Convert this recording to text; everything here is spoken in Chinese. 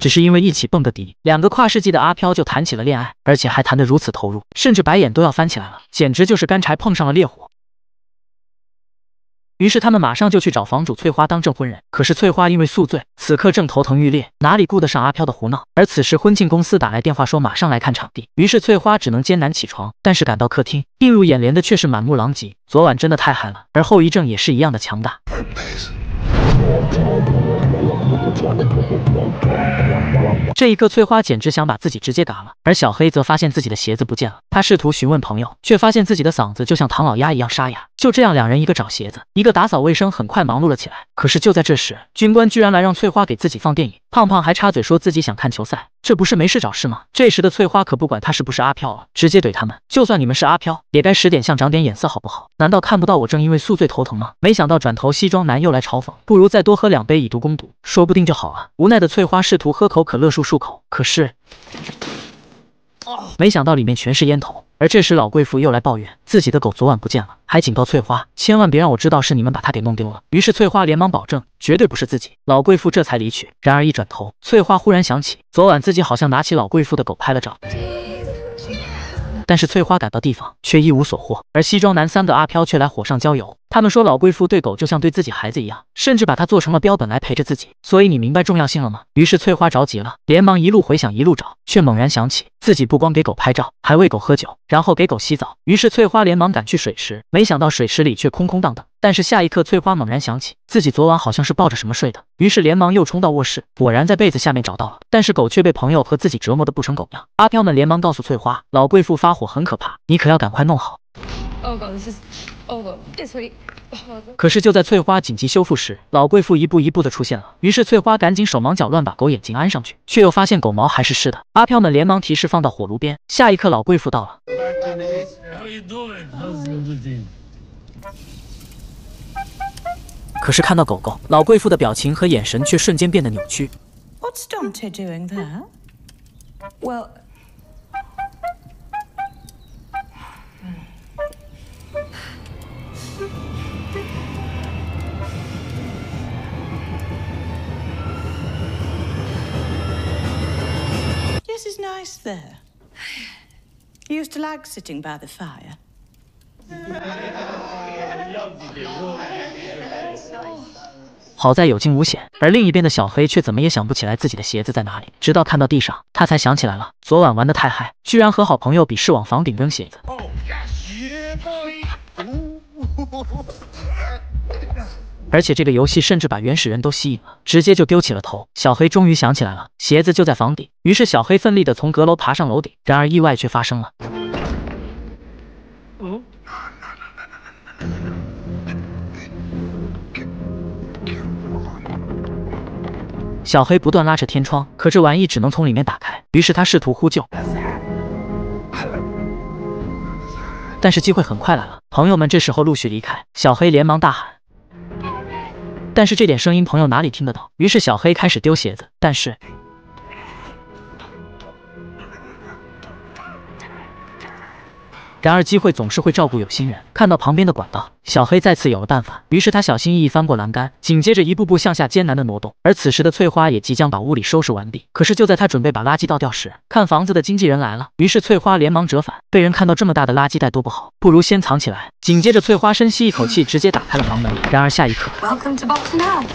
只是因为一起蹦个迪，2个跨世纪的阿飘就谈起了恋爱，而且还谈得如此投入，甚至白眼都要翻起来了，简直就是干柴碰上了烈火。于是他们马上就去找房主翠花当证婚人，可是翠花因为宿醉，此刻正头疼欲裂，哪里顾得上阿飘的胡闹？而此时婚庆公司打来电话说马上来看场地，于是翠花只能艰难起床，但是赶到客厅，映入眼帘的却是满目狼藉。昨晚真的太嗨了，而后遗症也是一样的强大。这一刻，翠花简直想把自己直接嘎了，而小黑则发现自己的鞋子不见了，他试图询问朋友，却发现自己的嗓子就像唐老鸭一样沙哑。就这样，2人一个找鞋子，一个打扫卫生，很快忙碌了起来。可是就在这时，军官居然来让翠花给自己放电影，胖胖还插嘴说自己想看球赛，这不是没事找事吗？这时的翠花可不管他是不是阿飘了，直接怼他们，就算你们是阿飘，也该使点像长点眼色好不好？难道看不到我正因为宿醉头疼吗？没想到转头西装男又来嘲讽，不如再多喝2杯以毒攻毒，说不定就好了。无奈的翠花试图喝口可乐漱漱口，可是没想到里面全是烟头。而这时老贵妇又来抱怨自己的狗昨晚不见了，还警告翠花千万别让我知道是你们把它给弄丢了。于是翠花连忙保证绝对不是自己，老贵妇这才离去。然而一转头，翠花忽然想起昨晚自己好像拿起老贵妇的狗拍了照，但是翠花赶到地方却一无所获，而西装男3个阿飘却来火上浇油。他们说老贵妇对狗就像对自己孩子一样，甚至把它做成了标本来陪着自己，所以你明白重要性了吗？于是翠花着急了，连忙一路回想一路找，却猛然想起自己不光给狗拍照，还喂狗喝酒，然后给狗洗澡。于是翠花连忙赶去水池，没想到水池里却空空荡荡。但是下一刻，翠花猛然想起自己昨晚好像是抱着什么睡的，于是连忙又冲到卧室，果然在被子下面找到了，但是狗却被朋友和自己折磨得不成狗样。阿飘们连忙告诉翠花，老贵妇发火很可怕，你可要赶快弄好。可是就在翠花紧急修复时，老贵妇一步一步的出现了，于是翠花赶紧手忙脚乱把狗眼睛安上去，却又发现狗毛还是湿的。阿飘们连忙提示放到火炉边，下一刻老贵妇到了。可是看到狗狗，老贵妇的表情和眼神却瞬间变得扭曲。 What's Dante doing there? Well, this is nice there. You used to like sitting by the fire. 好在有惊无险，而另一边的小黑却怎么也想不起来自己的鞋子在哪里，直到看到地上，他才想起来了，昨晚玩得太嗨，居然和好朋友比试往房顶扔鞋子。而且这个游戏甚至把原始人都吸引了，直接就丢起了头。小黑终于想起来了，鞋子就在房顶，于是小黑奋力地从阁楼爬上楼顶，然而意外却发生了。小黑不断拉扯天窗，可这玩意只能从里面打开，于是他试图呼救，但是机会很快来了，朋友们这时候陆续离开，小黑连忙大喊，但是这点声音朋友哪里听得到？于是小黑开始丢鞋子，但是然而机会总是会照顾有心人，看到旁边的管道，小黑再次有了办法，于是他小心翼翼翻过栏杆，紧接着一步步向下艰难的挪动。而此时的翠花也即将把屋里收拾完毕，可是就在他准备把垃圾倒掉时，看房子的经纪人来了，于是翠花连忙折返，被人看到这么大的垃圾袋多不好，不如先藏起来。紧接着翠花深吸一口气，直接打开了房门，然而下一刻 Welcome to Boston House.